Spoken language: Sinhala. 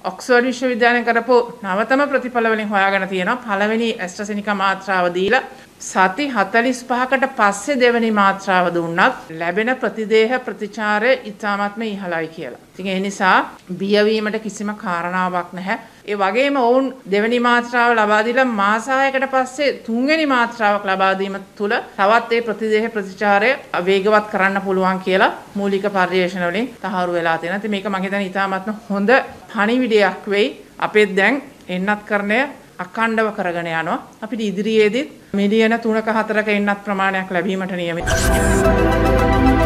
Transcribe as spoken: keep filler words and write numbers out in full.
ඔක්ස්ෆර්ඩ් විශ්වවිද්‍යාලයෙන් කරපු නවතම ප්‍රතිඵල වලින් හොයාගෙන තියෙනවා පළවෙනි ඇස්ට්‍රාසෙනිකා මාත්‍රාව දීලා සති හතළිස් පහකට පස්සේ දෙවෙනි මාත්‍රාව දුන්නත් ලැබෙන ප්‍රතිදේහ ප්‍රතිචාරය ඉතාමත්ම ඉහළයි කියලා. ඉතින් ඒ නිසා බියවීමට කිසිම කාරණාවක් නැහැ. ඒ වගේම ඔවුන් දෙවෙනි මාත්‍රාව ලබා දීලා මාස හයකට පස්සේ තුන්වෙනි මාත්‍රාවක් ලබා දීම තුළ තවත් ඒ ප්‍රතිදේහ ප්‍රතිචාරය වේගවත් කරන්න පුළුවන් කියලා මූලික පර්යේෂණ වලින් තහවුරු වෙලා තියෙනවා. ඉතින් මේක මම හිතන්නේ ඉතාමත්ම හොඳ පණිවිඩයක් වෙයි. අපේ දැන් එන්නත් කරණය අඛණ්ඩව කරගෙන යනවා. අපිට ඉදිරියේදීත් මිලියන තුනක හතරක එන්නත් ප්‍රමාණයක් ලැබීමට නියමිතයි.